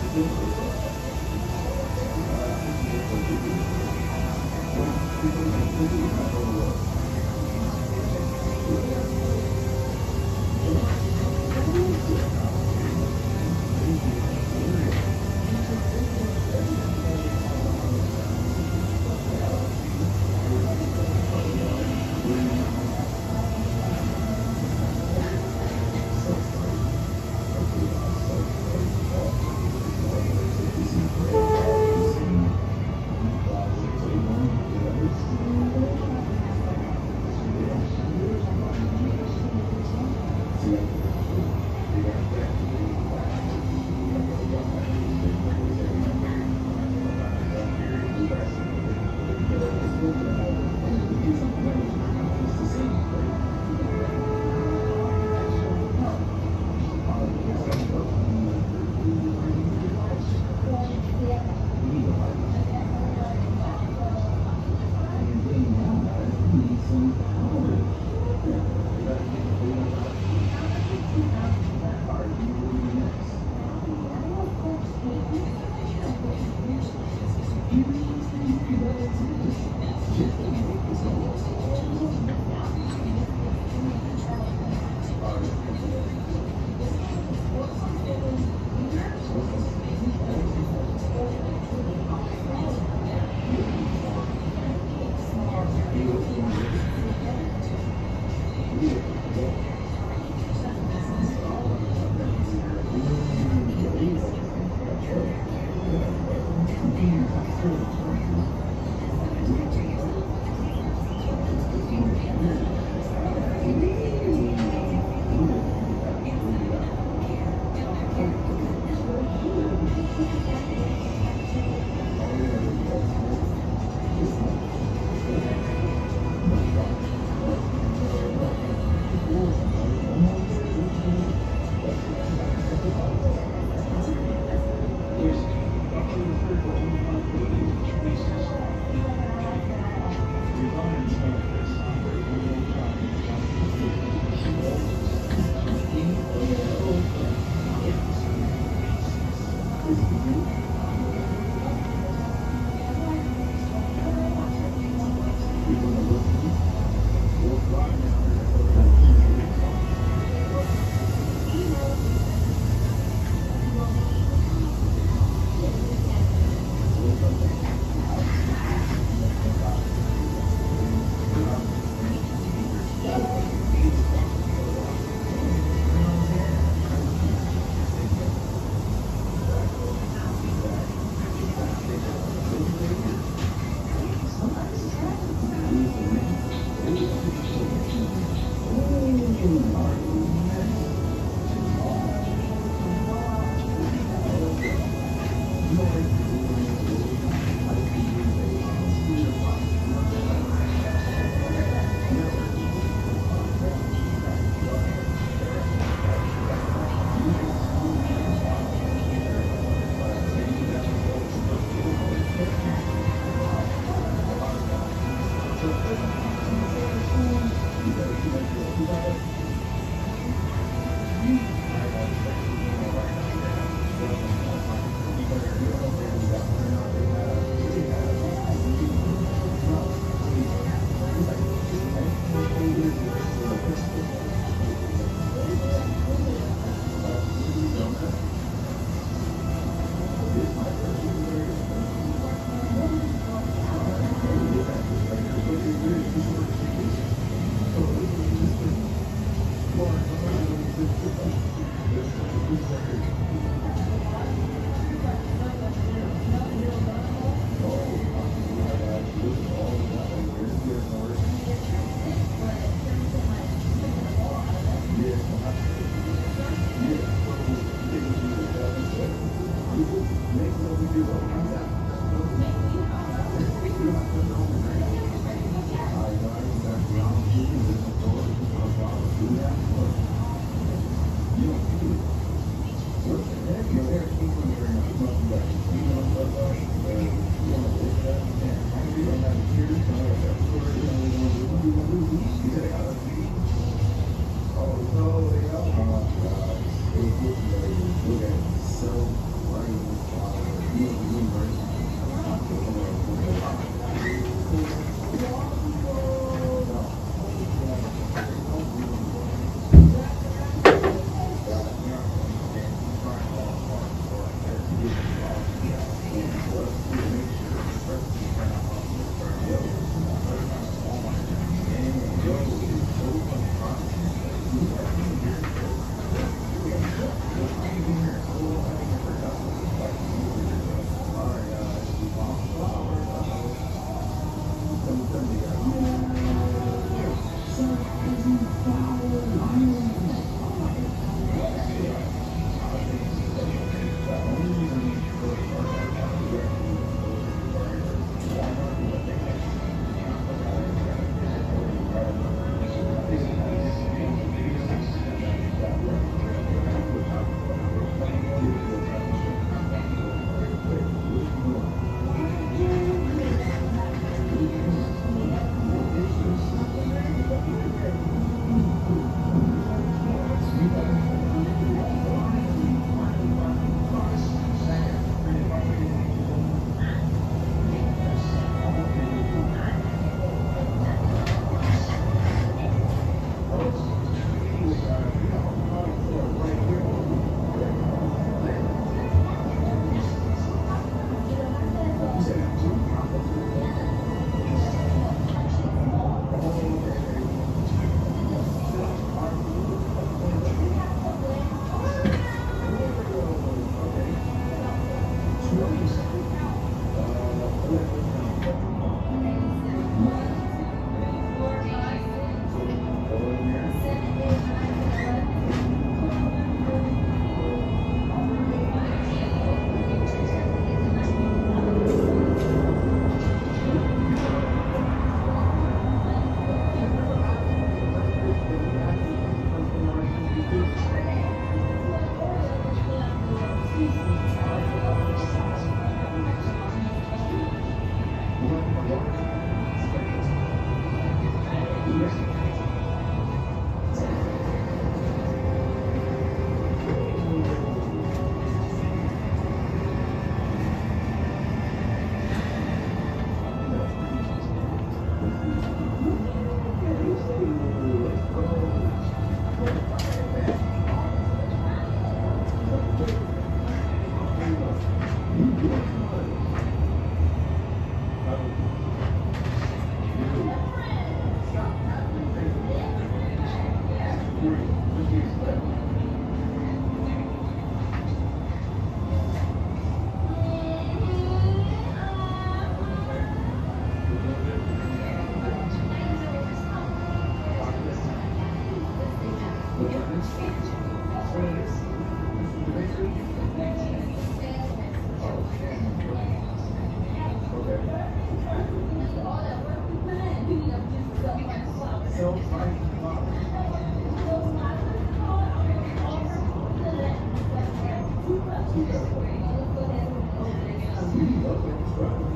So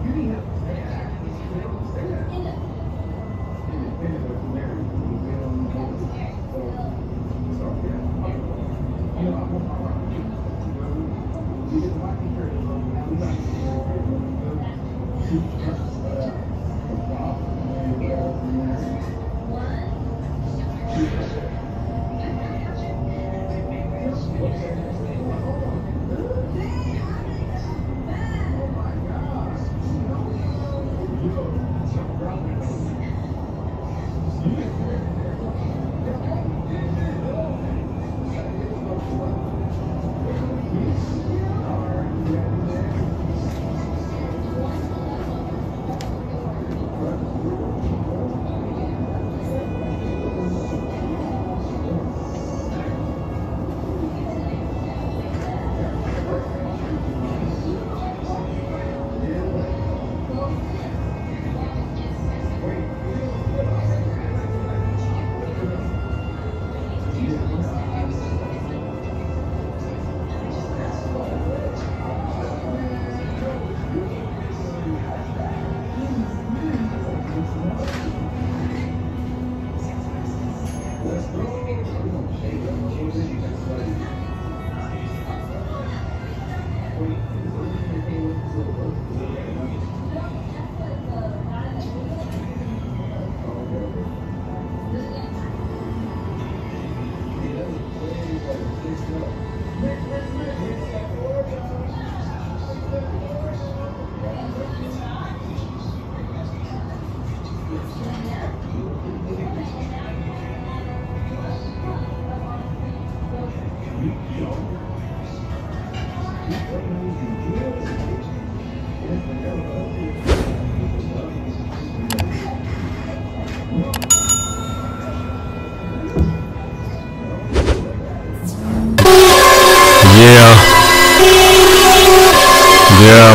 Yeah.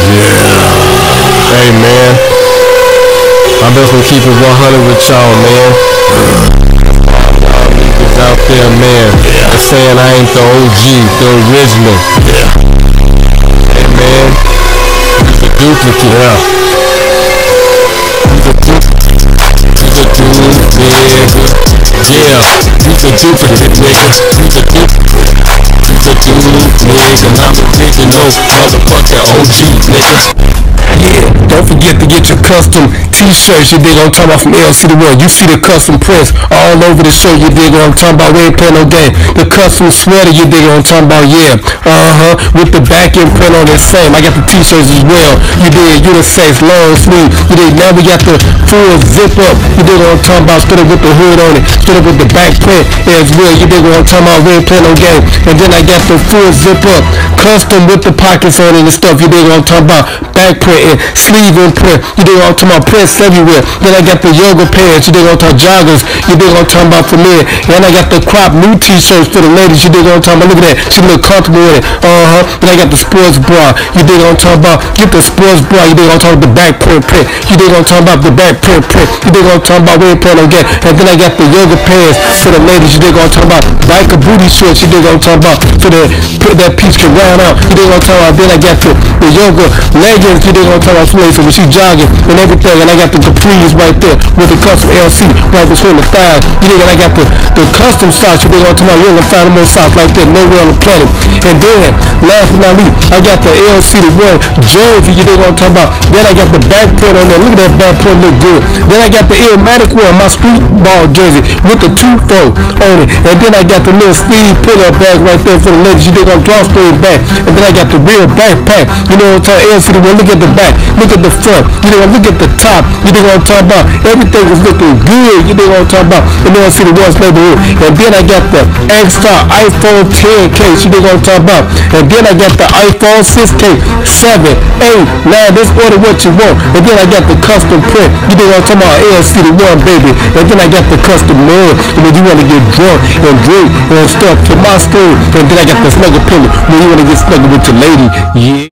Hey, man. I'm just gonna keep it 100 with y'all, man. Y'all niggas out there, man. They're saying I ain't the OG, the original. Hey, man. He's a duplicate. He's a duplicate, nigga. Yeah. He's a duplicate, nigga. He's a duplicate. He's a dude, nigga, and I'm original motherfucking OG, nigga. Yeah, don't forget to get your custom t-shirts, you dig what I'm talking about, from LC to World. You see the custom prints all over the shirt, you dig what I'm talking about, we ain't playing no game. The custom sweater, you dig what I'm talking about, yeah. With the back end print on it, same. I got the t-shirts as well. You dig unisex, long sleeve. You dig, now we got the full zip up, you dig what I'm talking about, straight up with the hood on it, straight up with the back print as well. You dig what I'm talking about, we ain't playing no game. And then I got the full zip up, custom with the pockets on it and stuff, you dig what I'm talking about, back print and sleeve and print, you dig what I'm talking about, prints everywhere. Then I got the yoga pants, you dig what I'm talking about, joggers, you dig what I'm talking about, for men. And I got the crop new t-shirts for the ladies, you dig what I'm talking about, look at that, she look comfortable with it. Then I got the sports bra, you dig what I'm talking about, get the sports bra, you dig what I'm talking about, the back print, you dig what I'm talking about, the back print, you dig what I'm talking about, we ain't playing no game. And then I got the yoga pants for the ladies, you dig what I'm talking about, biker booty shorts, you dig what I'm talking about, so that piece can round out, you dig what I'm talking about. Then I got the yoga leggings, you dig what I'm talking about, so when she jogging and everything. And I got the capris right there with the custom LC right between the thighs, you dig. And I got the custom socks, you dig what I'm talking about. You ain't gonna find no more socks like that nowhere on the planet. And then last but not least, I got the LC to World jersey, you dig what I'm talking about. Then I got the back print on there, look at that back print, look good. Then I got the Illmatic one, my street ball jersey with the two-fold on it. And then I got the little sleeve pull-up bag right there for the ladies, you dig on drawstring bag. And then I got the real backpack, you know what I'm talking about, LC to World. Look at the back, look at the front, you know, look at the top, you know what I'm talking about. Everything is looking good, you know what I'm talking about, in LC to World's neighborhood. And then I got the X-Star iPhone 10 case, you know what I'm talking about. And then I got the iPhone 6 case, 7, 8, 9, just order what you want. And then I got the custom print, you know what I'm talking about, LC to World, baby. And then I got the custom mug, you know, you want to get drunk and drink and stuff to my school. And then I got the snuggle pillow when you want to get snuggled with your lady, yeah.